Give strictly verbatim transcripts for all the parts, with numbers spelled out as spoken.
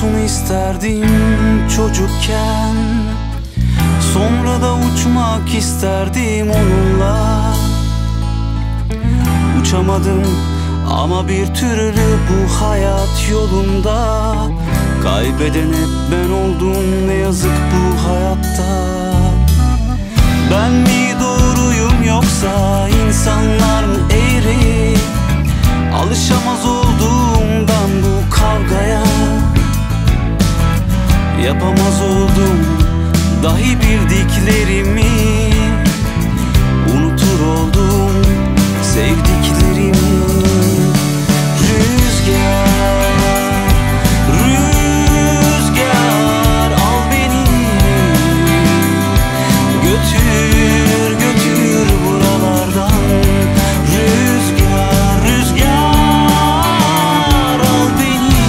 olsun isterdim çocukken. Sonra da uçmak isterdim onunla. Uçamadım ama bir türlü bu hayat yolunda. Kaybeden hep ben oldum ne yazık bu hayatta. Ben mi doğruyum yoksa insanlar mı eğri? Alışamaz olduğumdan bu kavgaya. Yapamaz oldum dahi bildiklerimi. Unutur oldum sevdiklerimi. Rüzgar, rüzgar al beni. Götür, götür buralardan. Rüzgar, rüzgar al beni.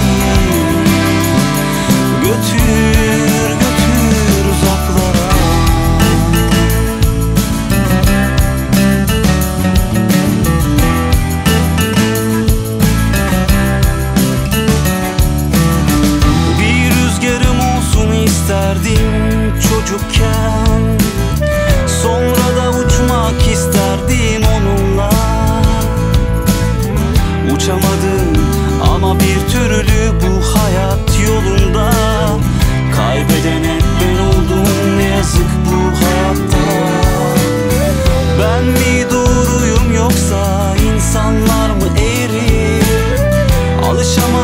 Götür, götür uzaklara. Bir rüzgarım olsun isterdim çocukken. Sonra da uçmak isterdim onunla. Uçamadım ama bir türlü bu hayat yolunda. Kaybeden hep ben oldum ne yazık bu hayatta. Ben mi doğruyum yoksa insanlar mı eğri? Alışamaz